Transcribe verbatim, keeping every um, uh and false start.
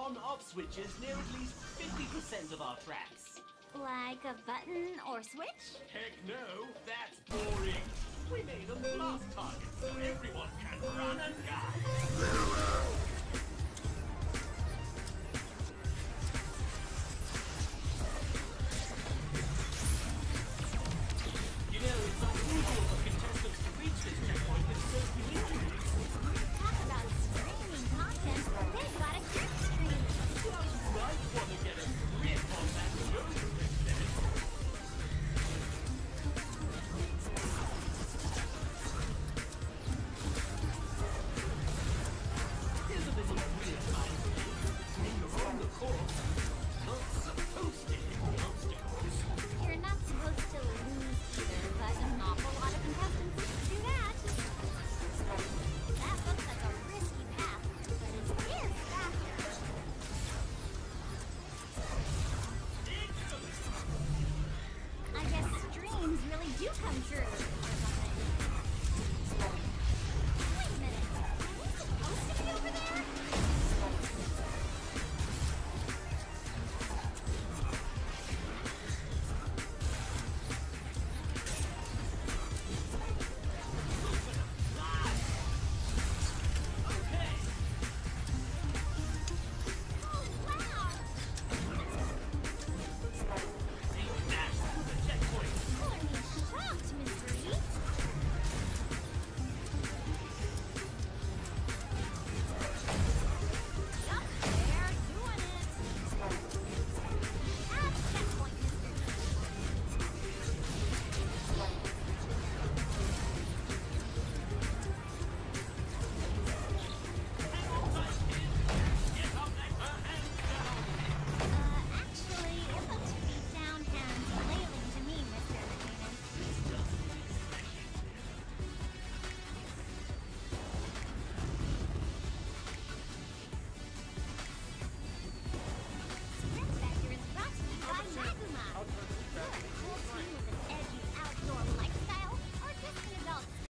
on-off switches near at least fifty percent of our tracks. Like a button or switch? Heck no, that's boring. We made them blast targets so everyone can run and gun. You know, it's unusual for contestants to reach this checkpoint with so few injuries. Talk about streaming content. They've got a grip stream. You might want to get a grip on that motor instead. Here's a little weird mind game. When you're on the course, you're not supposed to hit the obstacles. You're not supposed to lose either, but an awful lot of contestants do that. That looks like a risky path, but it is faster. I guess dreams really do come true, or something. Wait a minute, are we supposed to be over there? You're a cool team with an edgy outdoor life.